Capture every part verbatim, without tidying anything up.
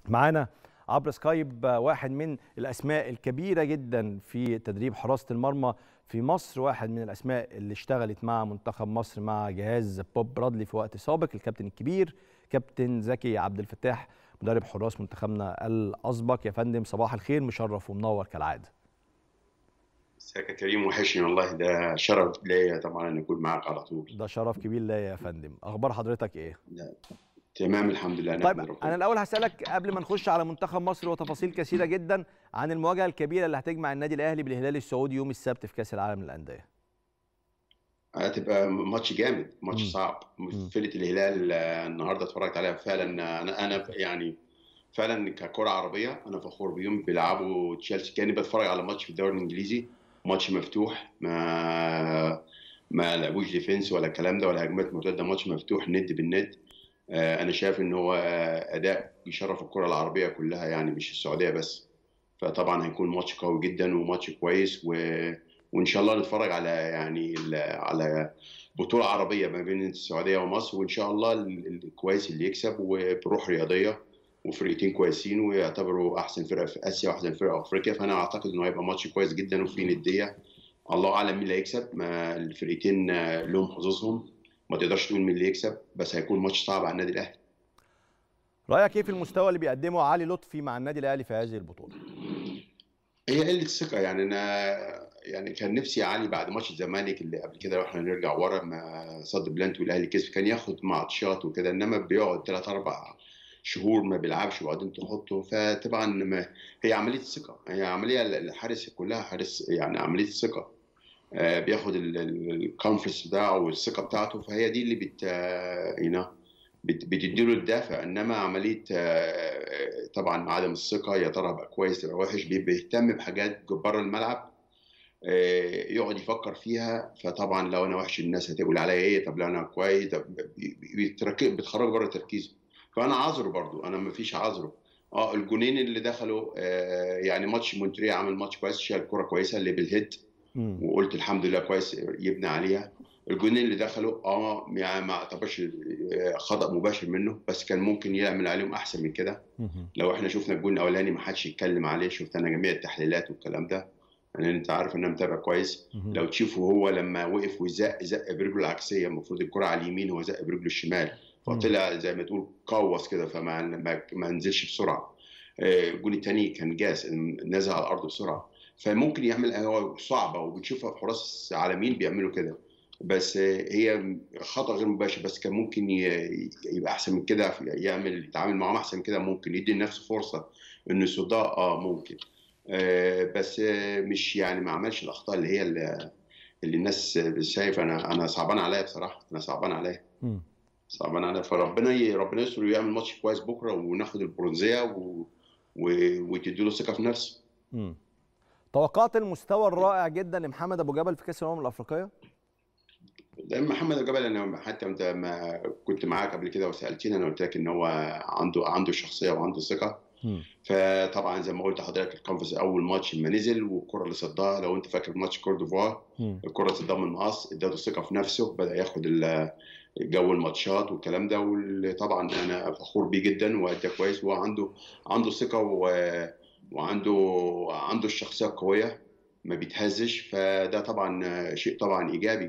معانا عبر سكايب واحد من الأسماء الكبيرة جدا في تدريب حراسة المرمى في مصر، واحد من الأسماء اللي اشتغلت مع منتخب مصر مع جهاز بوب برادلي في وقت سابق، الكابتن الكبير كابتن زكي عبد الفتاح مدرب حراس منتخبنا الأسبق. يا فندم صباح الخير، مشرف ومنور كالعادة. ازيك يا كريم، وحشني والله. ده شرف ليا طبعا ان اكون معاك على طول. ده شرف كبير ليا يا فندم. أخبار حضرتك إيه؟ لا. تمام الحمد لله، طيب نحمد أنا ربنا. الأول هسألك قبل ما نخش على منتخب مصر وتفاصيل كثيرة جدا عن المواجهة الكبيرة اللي هتجمع النادي الأهلي بالهلال السعودي يوم السبت في كأس العالم للأندية. هتبقى ماتش جامد، ماتش مم. صعب. مم. فرقة الهلال آه، النهارده اتفرجت عليها فعلا. انا انا يعني فعلا ككرة عربية انا فخور بيهم. بيلعبوا تشيلسي، كاني بتفرج على ماتش في الدوري الانجليزي، ماتش مفتوح، ما ما لعبوش ديفنس ولا الكلام ده ولا هجمات مرتده، ماتش مفتوح ند بالند. آه، انا شايف ان هو آه، اداء يشرف الكره العربيه كلها، يعني مش السعوديه بس. فطبعا هيكون ماتش قوي جدا وماتش كويس و... وان شاء الله نتفرج على يعني ال... على بطوله عربيه ما بين السعوديه ومصر، وان شاء الله ال- الكويس اللي يكسب وبروح رياضيه، وفرقتين كويسين ويعتبروا احسن فرقه في اسيا واحسن فرقه في افريقيا. فانا اعتقد انه هيبقى ماتش كويس جدا وفي نديه. الله اعلم مين اللي هيكسب، ما الفرقتين آه، لهم حظوظهم، ما تقدرش تقول مين اللي يكسب، بس هيكون ماتش صعب على النادي الاهلي. رأيك ايه في المستوى اللي بيقدمه علي لطفي مع النادي الاهلي في هذه البطولة؟ هي قله ثقه يعني. انا يعني كان نفسي علي بعد ماتش الزمالك اللي قبل كده، واحنا نرجع ورا ما صد بلانت والاهلي كسب، كان ياخد ماتشات وكده، انما بيقعد ثلاث اربع شهور ما بيلعبش وبعدين تحطه. فطبعا ما هي عمليه ثقه، هي عمليه الحارس كلها حارس، يعني عمليه ثقه. آه، بياخد الكونفرنس بتاعه والثقه بتاعته، فهي دي اللي بت هنا بتديله الدافع. انما عمليه آه، طبعا عدم الثقه، يا ترى هبقى كويس تبقى وحش، بيهتم بحاجات بره الملعب، آه، يقعد يفكر فيها. فطبعا لو انا وحش الناس هتقول عليا ايه، طب لو انا كويس طب بتخرج بره تركيزه. فانا عذره برضو، انا ما فيش عذره. اه الجونين اللي دخلوا آه، يعني ماتش مونتريال عمل ماتش كويس، شال كرة كويسه اللي بالهيد، امم وقلت الحمد لله كويس يبني عليها. الجونين اللي دخلوا اه يعني ما اعتبرش خطأ مباشر منه، بس كان ممكن يعمل عليهم احسن من كده. لو احنا شفنا الجون الاولاني ما حدش يتكلم عليه، شفت انا جميع التحليلات والكلام ده، يعني انت عارف ان انا متابع كويس. لو تشوفه هو لما وقف وزق زق برجله العكسيه، المفروض الكره على اليمين، هو زق برجله الشمال، فطلع زي ما تقول قوس كده، فما ما, ما نزلش بسرعه. الجون الثاني كان جاس، نزل على الارض بسرعه. فممكن يعمل، هو صعبه وبتشوفها في حراس عالمين بيعملوا كده، بس هي خطأ غير مباشر. بس كان ممكن يبقى احسن من كده، يعمل يتعامل معاهم احسن من كده، ممكن يدي لنفسه فرصه انه يصدها، اه ممكن. آه بس آه مش يعني ما عملش الاخطاء اللي هي اللي, اللي الناس شايفه. انا انا صعبان عليا بصراحه، انا صعبان عليا صعبان عليا. فربنا ي... ربنا يستر ويعمل ماتش كويس بكره وناخد البرونزيه و... و... وتدي له ثقه في نفسه. امم توقعت المستوى الرائع جدا لمحمد ابو جبل في كاس الامم الافريقيه؟ ده محمد ابو جبل، انا حتى انت ما كنت معاك قبل كده وسالتني، انا قلت لك ان هو عنده عنده شخصيه وعنده ثقه. مم. فطبعا زي ما قلت لحضرتك، الكونفرنس اول ماتش لما نزل والكره اللي صدها، لو انت فاكر ماتش كوت ديفوار، الكره صدها من المقص، اداته ثقه في نفسه، بدا ياخد جو الماتشات والكلام ده. وطبعا انا فخور بيه جدا وادى كويس، وهو عنده عنده ثقه و... وعنده عنده الشخصيه القويه، ما بيتهزش. فده طبعا شيء طبعا ايجابي.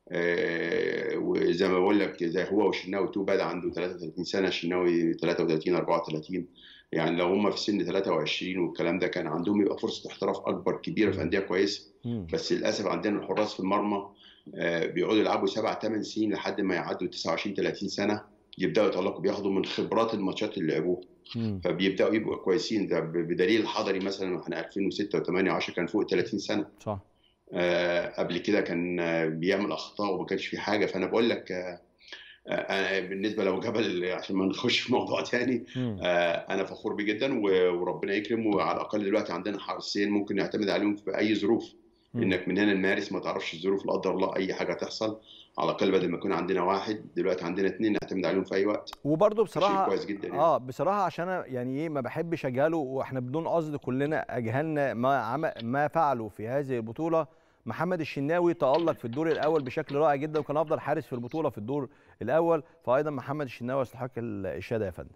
آه، وزي ما بقول لك، زي هو والشناوي تو بدا عنده ثلاثة وثلاثين سنه، الشناوي ثلاثة وثلاثين اربعة وثلاثين. يعني لو هم في سن ثلاثة وعشرين والكلام ده، كان عندهم يبقى فرصه احتراف اكبر كبيره في انديه كويسه. بس للاسف عندنا الحراس في المرمى آه، بيقعدوا يلعبوا سبع ثمان سنين لحد ما يعدوا تسعة وعشرين ثلاثين سنه، يبداوا يتالقوا، بياخدوا من خبرات الماتشات اللي لعبوها، فبيبداوا يبقوا كويسين. ده بدليل الحضري مثلا، احنا ألفين وستة وثمانية وعشرة كان فوق ثلاثين سنه. صح. آه قبل كده كان آه بيعمل اخطاء وما كانش في حاجه. فانا بقول لك آه آه بالنسبه لو جبل، عشان ما نخش في موضوع تاني، آه انا فخور بيه جدا وربنا يكرم. وعلى الاقل دلوقتي عندنا حارسين ممكن نعتمد عليهم في اي ظروف، انك من هنا لمارس ما تعرفش الظروف، لا قدر الله اي حاجه تحصل. على الاقل بدل ما يكون عندنا واحد دلوقتي عندنا اثنين نعتمد عليهم في اي وقت. وبرده بصراحه كويس جدا يعني. اه بصراحه عشان انا يعني ايه ما بحبش اجهله، واحنا بدون قصد كلنا اجهلنا ما عم ما فعلوا في هذه البطوله. محمد الشناوي تألق في الدور الاول بشكل رائع جدا، وكان افضل حارس في البطوله في الدور الاول، فايضا محمد الشناوي يستحق الاشاده يا فندم.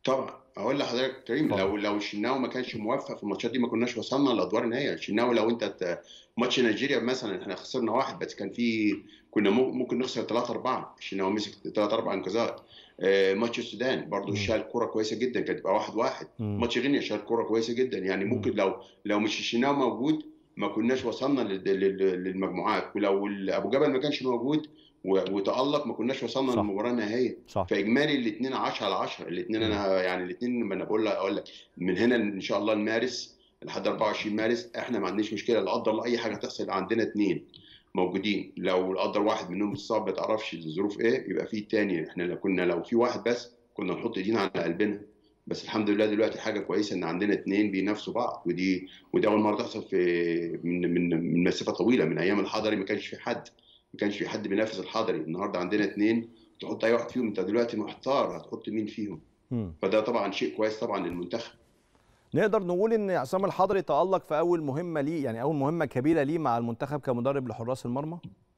طبعا اقول لحضرتك كريم، اتفضل. لو لو الشناوي ما كانش موفق في الماتشات دي ما كناش وصلنا لادوار النهائيه. الشناوي لو انت ت- ماتش نيجيريا مثلا احنا خسرنا واحد بس كان في، كنا مو- ممكن نخسر ثلاثة أربعة. الشناوي مسك ثلاثة أربعة انقاذات. آه، ماتش السودان برضه مم. شال كوره كويسه جدا، كانت تبقى واحد واحد. مم. ماتش غينيا شال كوره كويسه جدا. يعني مم. ممكن لو لو مش الشناوي موجود ما كناش وصلنا لل- لل- للمجموعات. ولو ابو جبل ما كانش موجود و- وتألق ما كناش وصلنا صح للمباراه النهائيه. صح. فاجمالي الاثنين عشرة على عشرة. الاثنين مم. انا يعني الاثنين ما انا بقول لك اقول لك من هنا ان شاء الله لمارس لحد أربعة وعشرين مارس احنا ما عندناش مشكله. لا قدر الله اي حاجه تحصل عندنا اثنين موجودين. لو قدر واحد منهم اتصاب ما تعرفش الظروف ايه يبقى في الثاني. احنا لو كنا لو في واحد بس كنا نحط ايدينا على قلبنا. بس الحمد لله دلوقتي حاجه كويسه ان عندنا اثنين بينافسوا بعض. ودي ودي اول مره تحصل في من من من مسافه طويله. من ايام الحضري ما كانش في حد ما كانش في حد بينافس الحضري. النهارده عندنا اثنين تحط اي واحد فيهم انت دلوقتي محتار هتحط مين فيهم. مم. فده طبعا شيء كويس طبعا للمنتخب. نقدر نقول ان عصام الحضري تألق في اول مهمه ليه، يعني اول مهمه كبيره ليه مع المنتخب كمدرب لحراس المرمى.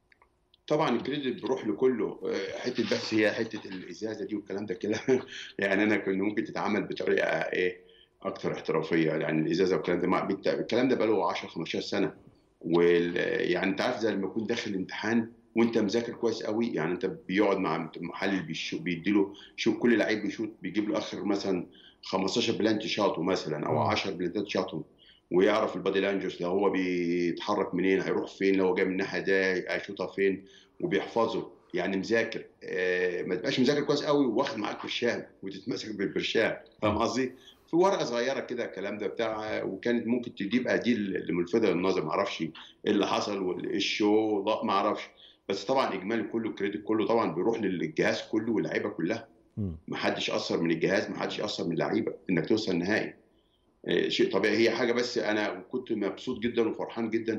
طبعا الكريدت بيروح لكله. آه، حته بس هي حته الازازه دي والكلام ده كده يعني انا كنت ممكن تتعامل بطريقه ايه اكثر احترافيه. يعني الازازه والكلام ده مع الكلام ده بقى له عشرة خمستاشر سنه. وال يعني انت عارف زي لما يكون داخل امتحان وانت مذاكر كويس قوي. يعني انت بيقعد مع محلل بيديله شوف كل لعيب بيشوط بيجيب له اخر مثلا خمستاشر بلانت شاطه مثلا او مم. عشرة بلانتات شاطهم. ويعرف البادي لانجوج لو هو بيتحرك منين هيروح فين، لو هو جاي من الناحيه دي هيشوطها فين. وبيحفظه. يعني مذاكر. آه ما تبقاش مذاكر كويس قوي واخد معاك برشام وتتمسك بالبرشام. فاهم مم. قصدي؟ في ورقه صغيره كده الكلام ده بتاع. وكانت ممكن تجيب دي الملفته للنظر. ما اعرفش ايه اللي حصل والشو ما اعرفش. بس طبعا اجمالي كله الكريدت كله طبعا بيروح للجهاز كله واللعيبه كلها. مم. ما حدش اثر من الجهاز ما حدش اثر من اللعيبه انك توصل النهائي. آه، شيء طبيعي. هي حاجه بس انا كنت مبسوط جدا وفرحان جدا.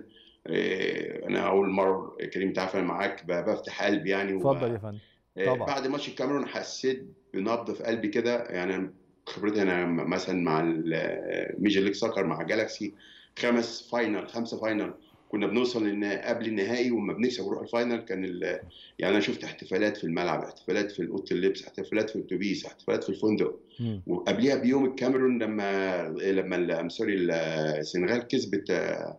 آه، انا اول مره كريم تعرف انا معاك ب- بفتح قلبي يعني. اتفضل يا فندم. طبعا. وبعد ماتش الكاميرون حسيت بنبض في قلبي كده. يعني خبرتي انا مثلا مع الميجر ليج سoccer مع جالاكسي خمس فاينل خمسه فاينل كنا بنوصل للنهائي قبل النهائي وما بنكسب ونروح الفاينل. كان ال... يعني انا شفت احتفالات في الملعب، احتفالات في اوضه اللبس، احتفالات في الاتوبيس، احتفالات في الفندق. مم. وقبليها بيوم الكاميرون لما لما ام سوري السنغال كسبت آه،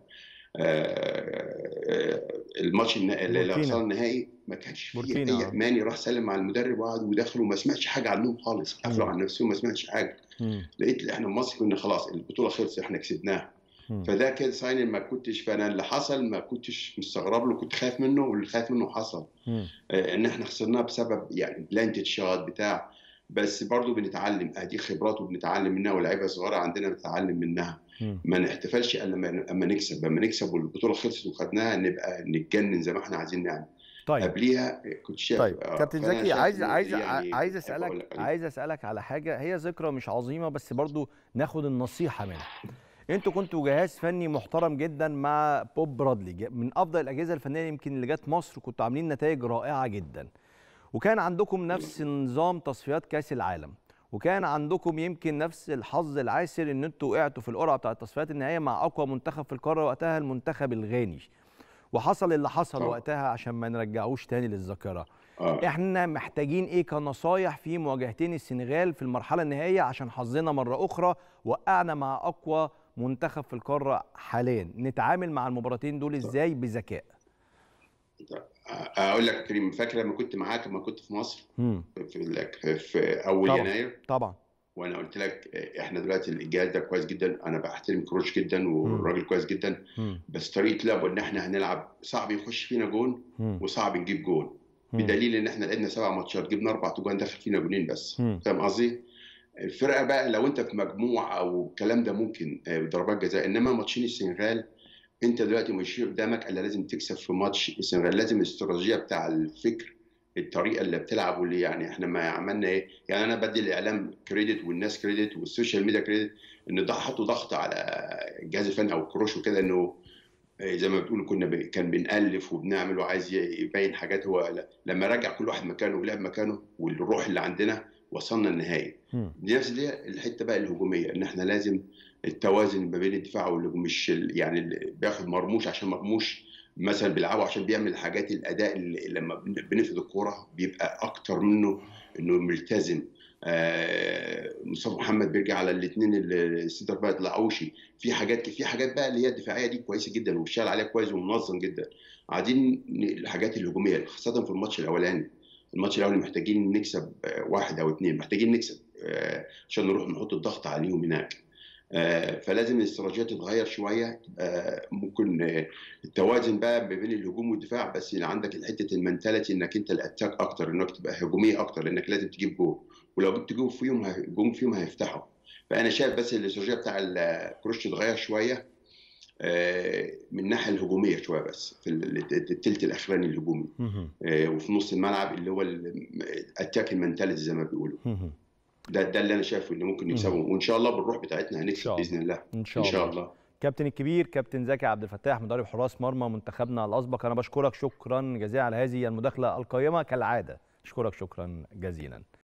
آه، الماتش النا- اللي بوركينا. وصل النهائي ما كانش فيه بوركينا اي اه. ماني. راح سلم على المدرب وقعد ودخلوا وما سمعتش حاجه عنهم خالص. قفلوا مم. على نفسهم ما سمعتش حاجه. مم. لقيت احنا في مصر كنا خلاص البطوله خلصت احنا كسبناها. مم. فده كده ساين ما كنتش. فانا اللي حصل ما كنتش مستغرب له، كنت خايف منه واللي خايف منه حصل. مم. آه، ان احنا خسرناها بسبب يعني بلانتد شوت بتاع. بس برضو بنتعلم. ادي خبرات وبنتعلم منها ولاعيبه صغيره عندنا بنتعلم منها. مم. ما نحتفلش الا لما لما نكسب. لما نكسب والبطوله خلصت وخدناها نبقى نتجنن زي ما احنا عايزين نعمل. طيب. قبليها كنت شايف. طيب آه، كابتن فانا زكي، شايف عايز النقطه عايز دي يعني عايز كنت احب اقول اسالك لك عليها. عايز اسالك على حاجه، هي ذكرى مش عظيمه بس برضو ناخد النصيحه منها. انتوا كنتوا جهاز فني محترم جدا مع بوب برادلي، ج- من افضل الاجهزه الفنيه يمكن اللي جت مصر، كنتوا عاملين نتائج رائعه جدا. وكان عندكم نفس نظام تصفيات كاس العالم، وكان عندكم يمكن نفس الحظ العاسر ان انتوا وقعتوا في القرعه بتاعه تصفيات النهائيه مع اقوى منتخب في القاره وقتها المنتخب الغاني. وحصل اللي حصل طبعا. وقتها عشان ما نرجعوش تاني للذاكره. اه احنا محتاجين ايه كنصايح في مواجهتين السنغال في المرحله النهائيه عشان حظنا مره اخرى وقعنا مع اقوى منتخب في القاره حاليا، نتعامل مع المباراتين دول ازاي بذكاء؟ اقول لك يا كريم، فاكر لما كنت معاك لما كنت في مصر امم في, في, في اول طبعا يناير طبعا. وانا قلت لك احنا دلوقتي الجهاز ده كويس جدا. انا بحترم كروش جدا امم والراجل كويس جدا. امم بس طريقه لعبه ان احنا هنلعب صعب يخش فينا جون امم وصعب نجيب جون. امم بدليل ان احنا لعبنا سبع ماتشات جبنا اربع جوان دخل فينا جونين بس. امم فاهم قصدي؟ الفرقه بقى لو انت في مجموع او الكلام ده ممكن آه، ضربات جزاء. انما ماتشين السنغال انت دلوقتي مش قدامك الا لازم تكسب في ماتش السنغال. لازم الاستراتيجيه بتاع الفكر الطريقه اللي بتلعب واللي يعني احنا ما عملنا ايه. يعني انا بدي الاعلام كريدت والناس كريدت والسوشيال ميديا كريدت ان ده حطوا ضغط على الجهاز الفني او الكروش وكده انه زي ما بتقول كنا ب... كان بنألف وبنعمل وعايز يبين حاجات. هو ل... لما رجع كل واحد مكانه ولعب مكانه والروح اللي عندنا وصلنا النهائي. امم دي نفس دي الحته بقى الهجوميه ان احنا لازم التوازن ما بين الدفاع والهجوم. مش ال... يعني اللي بياخد مرموش عشان مرموش مثلا بيلعبوا عشان بيعمل الحاجات الاداء اللي لما بن- بنفقد الكوره بيبقى اكتر منه انه ملتزم. آه، مصطفى محمد بيرجع على الاثنين السنتر باك لاوشي. في حاجات في حاجات بقى اللي هي الدفاعيه دي كويسه جدا وبيشتغل عليها كويس ومنظم جدا. عايزين الحاجات الهجوميه خاصه في الماتش الاولاني. الماتش الاولاني محتاجين نكسب آه، واحد او اثنين، محتاجين نكسب آه، عشان نروح نحط الضغط عليهم هناك. آه، فلازم الاستراتيجيه تتغير شويه. آه، ممكن آه، التوازن بقى ما بين الهجوم والدفاع، بس اللي عندك حته المنتاليتي انك انت الاتاك اكتر، انك تبقى هجوميه اكتر لانك لازم تجيب جول، ولو جبت جول فيهم ه- جول فيهم هيفتحوا. فانا شايف بس الاستراتيجيه بتاع الكروش تتغير شويه آه، من الناحيه الهجوميه شويه، بس في ال- التلت الاخراني الهجومي مهم. آه، وفي نص الملعب اللي هو الاتاك المنتاليتي زي ما بيقولوا. مهم. ده ده اللي انا شايفه اللي ممكن نكسبه، مهم. وان شاء الله بالروح بتاعتنا ان هنكسب شاء الله. باذن الله. ان ان شاء شاء الله. الله. كابتن الكبير كابتن زكي عبد الفتاح مدرب حراس مرمى منتخبنا الاسبق، انا بشكرك شكرا جزيلا على هذه المداخله القيمه كالعاده. اشكرك شكرا جزيلا.